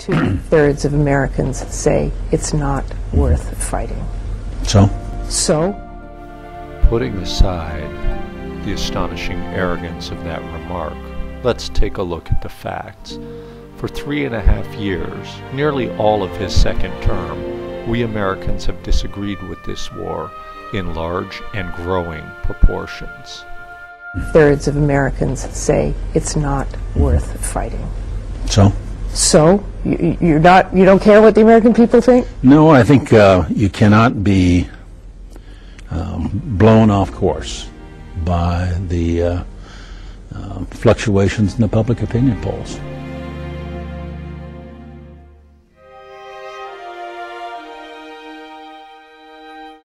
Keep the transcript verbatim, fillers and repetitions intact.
Two-thirds of Americans say it's not worth fighting. So? So? Putting aside the astonishing arrogance of that remark, let's take a look at the facts. For three and a half years, nearly all of his second term, we Americans have disagreed with this war in large and growing proportions. Two-thirds of Americans say it's not worth fighting. So? So? You, you're not, you don't care what the American people think? No, I think uh, you cannot be um, blown off course by the uh, uh, fluctuations in the public opinion polls.